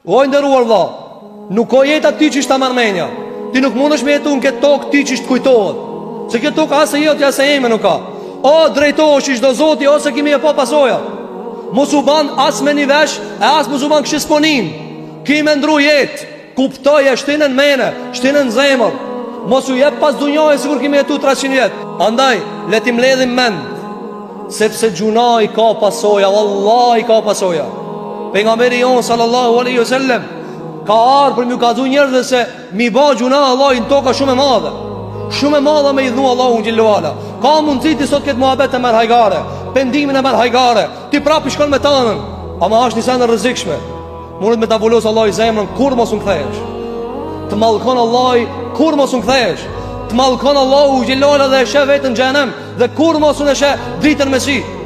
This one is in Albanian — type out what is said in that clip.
O nderuar vëlla, nuk ka jeta ti që ishtë Armenia. Ti nuk mundesh me jetu në këtë tokë ti që ishtë kujtohet. Se këtë tokë asë jot, asë eme nuk ka. O drejtohesh i çdo zoti ose kimi e pa pasoja. Mos u ban as me një vesh, e as mos u ban kështu sponim. Ki me ndru jetë, kuptoj e shtinën mene, shtinën zemër. Mos u jep pas dunjoj sikur kimi jetu 300 jetë. Andaj, letim ledhim mend, sepse gjuna i ka pasoja, Allah i ka pasoja. Pejgamberi jon sallallahu alaihi wasallam ka ardhur për më kazu njerëzve se mi ba gjuna Allahin toka shumë e madhe. Shumë e madhe me i dhu Allahu xhallahu ala. Ka mundësi ti sot këtë muhabet e merr hajgare, pendimin e merr hajgare, ti prapë shkon me tanën. Ama është një sen e rrezikshme. Mundet me ta vulos Allahu zemrën kur mos u kthehesh. Të mallkon Allahu kur mos u kthehesh. Të mallkon Allahu xhallahu ala dhe e sheh vetën në xhenem dhe kur mos u sheh dritën me si.